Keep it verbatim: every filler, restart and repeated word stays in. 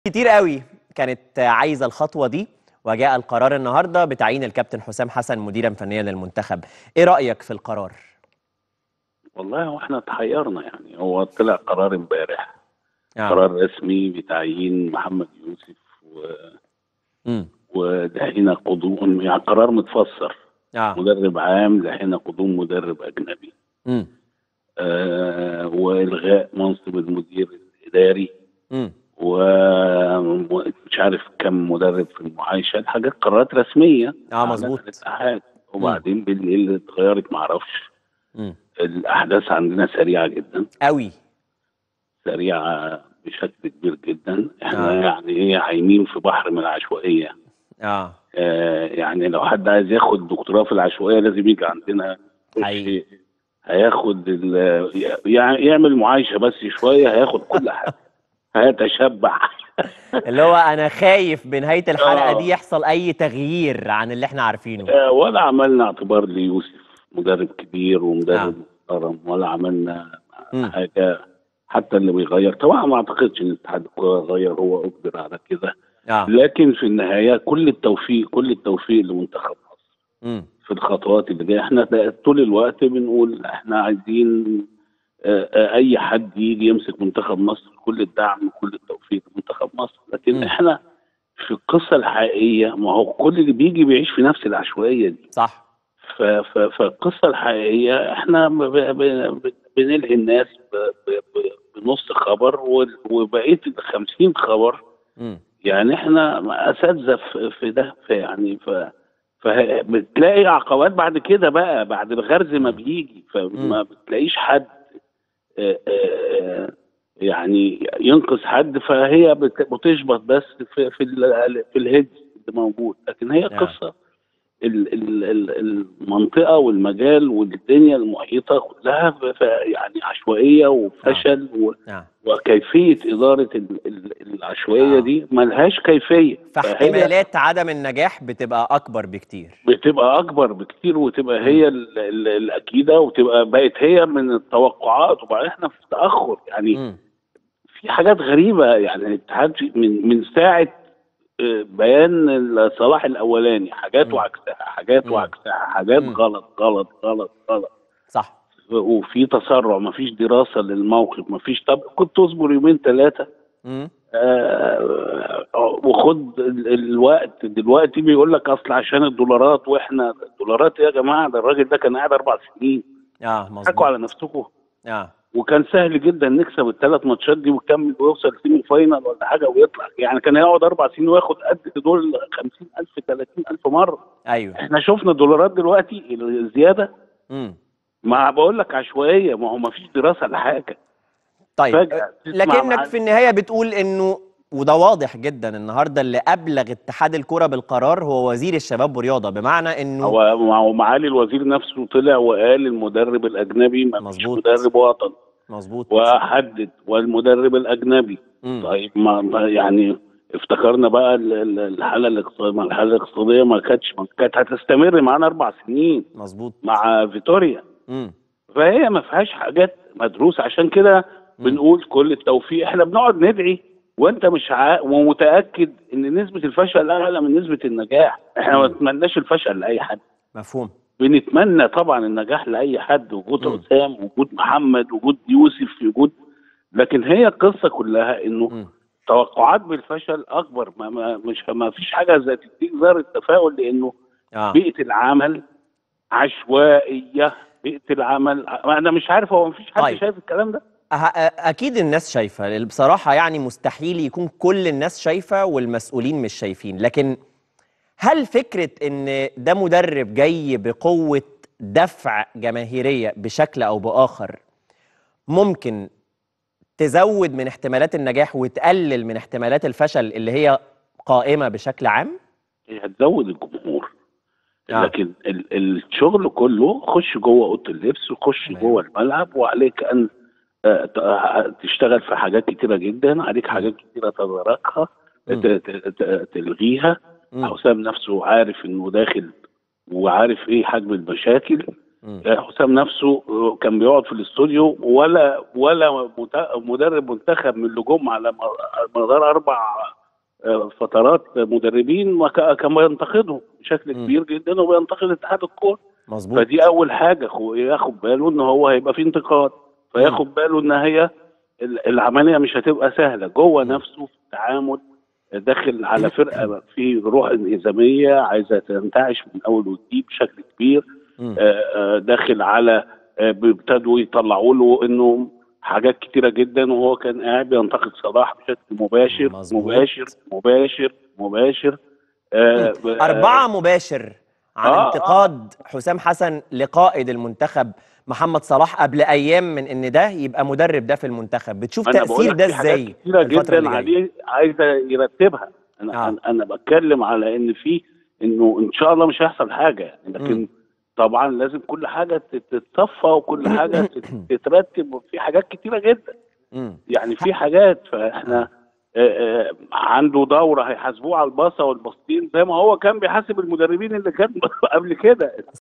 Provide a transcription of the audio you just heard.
كتير قوي كانت عايزة الخطوة دي، وجاء القرار النهاردة بتعيين الكابتن حسام حسن مديرا فنيا للمنتخب. ايه رأيك في القرار؟ والله هو احنا تحيرنا، يعني هو طلع قرار امبارح، اه قرار رسمي بتعيين محمد يوسف و... امم ودهينا قدوم، يعني قرار متفسر. اه مدرب عام دهينا قدوم مدرب اجنبي. امم آه والغاء منصب المدير الاداري، امم ومش عارف كم مدرب في المعايشه، حاجات قرارات رسميه اه اعلنها مظبوط. الاتحاد. امم وبعدين بالليل اتغيرت، معرفش. امم الاحداث عندنا سريعه جدا، قوي. سريعة بشكل كبير جدا. احنا اه يعني ايه، عايمين في بحر من العشوائية. اه آه يعني لو حد عايز ياخد دكتوراه في العشوائية لازم يجي عندنا، يخش حقيقي. هياخد ال- يعني يعمل معايشة بس شوية هياخد كل حاجة، هيتشبع. اللي هو انا خايف بنهاية الحلقة دي اه يحصل اي تغيير عن اللي احنا عارفينه. آه، ولا عملنا اعتبار ليوسف مدرب كبير اه ومدرب محترم، ولا عملنا امم حاجة. حتى اللي بيغير طبعا ما اعتقدش ان اتحاد الكوره غير، هو اجبر على كده. اه لكن في النهايه كل التوفيق، كل التوفيق لمنتخب مصر امم في الخطوات اللي جايه. احنا ده طول الوقت بنقول احنا عايزين آه، آه، اي حد يجي يمسك منتخب مصر، كل الدعم وكل التوفيق لمنتخب مصر. لكن امم احنا في القصه الحقيقيه، ما هو كل اللي بيجي بيعيش في نفس العشوائيه دي. صح. ف- ف- فالقصه الحقيقيه احنا ب- ب- ب- بنلهي الناس ب- ب- ب- بنص خبر، وال- وبقيه ال خمسين خبر. امم يعني احنا اساتذه في في ده، في يعني ف فبتلاقي عقبات بعد كده بقى، بعد الغرز ما امم بيجي، امم فما بتلاقيش حد آه، آه، يعني ينقذ حد، فهي بت- بتشبط بس في في ال- في الهيد اللي موجود. لكن هي اه قصه ال- ال- ال- المنطقة والمجال والدنيا المحيطة كلها ف- ف- يعني عشوائية اه وفشل و- اه وكيفية إدارة ال- ال- العشوائية اه دي ملهاش كيفية. فهي فاحتمالات عدم النجاح بتبقى اكبر بكتير. بتبقى أكبر بكتير، وتبقى امم هي ال- ال- الأكيدة، وتبقى بقت هي من التوقعات. وبعدين احنا في تأخر، يعني امم في حاجات غريبة. يعني الاتحاد من من ساعة آه، بيان صلاح الأولاني، حاجات امم وعكسها، حاجات امم وعكسها، حاجات امم غلط غلط غلط غلط. صح. وفي تسرع، مفيش دراسة للموقف، مفيش. طب كنت تصبر يومين ثلاثة امم آه وخد ال- الوقت. دلوقتي بيقول لك اصل عشان الدولارات، واحنا الدولارات إيه يا جماعة؟ ده الراجل ده كان قاعد اربع سنين. اه حكوا على مظبوط. نفسكم. اه وكان سهل جدا نكسب الثلاث ماتشات دي ونكمل ويوصل سيمي فاينال ولا حاجة ويطلع. يعني كان هيقعد اربع سنين وياخد قد دول خمسين الف ثلاثين الف مرة. ايوه. احنا شفنا الدولارات دلوقتي الزيادة. امم ما بقول لك عشوائيه، ما هو ما فيش دراسه لحاجه. طيب أه، فجاه تسمع لكنك مع في النهايه بتقول انه، وده واضح جدا النهارده، اللي ابلغ اتحاد الكره بالقرار هو وزير الشباب والرياضه، بمعنى انه هو مع- معالي الوزير نفسه طلع وقال المدرب الاجنبي ما فيش مظبوط. مدرب وطني، مظبوط. وحدد والمدرب الاجنبي. امم طيب ما ما يعني افتكرنا بقى ال- ال- الحاله الاقتصاديه، ما الحاله الاقتصاديه ما كانتش ما كانت هتستمر معانا اربع سنين مظبوط. مع فيتوريا. امم فهي ما فيهاش حاجات مدروسه. عشان كده امم بنقول كل التوفيق. احنا بنقعد ندعي وانت مش عا... ومتاكد ان نسبه الفشل اعلى من نسبه النجاح. احنا ما امم نتمناش الفشل لاي حد، مفهوم. بنتمنى طبعا النجاح لاي حد، وجود امم حسام، وجود محمد، وجود يوسف، وجود. لكن هي القصه كلها انه امم توقعات بالفشل اكبر. ما, ما مش ما فيش حاجه زي تديك ذره التفاؤل، لانه اه بيئه العمل عشوائيه. بيئه العمل، انا مش عارف، هو مفيش حد طيب. شايف الكلام ده؟ أه- أ- اكيد الناس شايفه بصراحه، يعني مستحيل يكون كل الناس شايفه والمسؤولين مش شايفين. لكن هل فكرة إن ده مدرب جاي بقوة دفع جماهيرية بشكل أو بآخر ممكن تزود من احتمالات النجاح وتقلل من احتمالات الفشل اللي هي قائمة بشكل عام؟ هي هتزود الجمهور. آه لكن ال- الشغل كله خش جوه اوضه اللبس، وخش تمام. جوه الملعب، وعليك ان آه، ت- آه، تشتغل في حاجات كتيره جدا. عليك مم. حاجات كتيره تداركها، ت- مم. ت- ت- تلغيها. مم. حسام نفسه عارف انه داخل، وعارف ايه حجم المشاكل. مم. حسام نفسه كان بيقعد في الاستوديو، ولا ولا مدرب منتخب من اللي جم على مدار اربع فترات مدربين ما كان بينتقدهم بشكل مم. كبير جدا، وبينتقد اتحاد الكوره. مظبوط. فدي اول حاجه ياخد باله ان هو هيبقى في انتقاد، فياخد باله ان هي العمليه مش هتبقى سهله جوه مم. نفسه في التعامل، داخل على فرقه في روح انهزاميه عايزه تنتعش من اول وجديد بشكل كبير. آه داخل على ابتدوا يطلعوا له انه حاجات كتيره جدا، وهو كان قاعد بينتقد صلاح بشكل مباشر. مظبوط. مباشر مباشر مباشر آه أربعة مباشر عن آه انتقاد آه. حسام حسن لقائد المنتخب محمد صلاح قبل أيام من إن ده يبقى مدرب ده في المنتخب. بتشوف أنا تأثير ده في حاجات إزاي كتيرة في الفترة جدا اللي جاية؟ عليه عايزة يرتبها. أنا آه. أنا أنا بتكلم على إن في إنه إن شاء الله مش هيحصل حاجة يعني، لكن م. طبعا لازم كل حاجة تتصفى وكل حاجة تترتب، وفي حاجات كتيرة جدا م. يعني في حاجات. فإحنا آه. آه عنده دورة هيحاسبوه على الباصة والباصتين زي ما هو كان بيحاسب المدربين اللي كان قبل كده.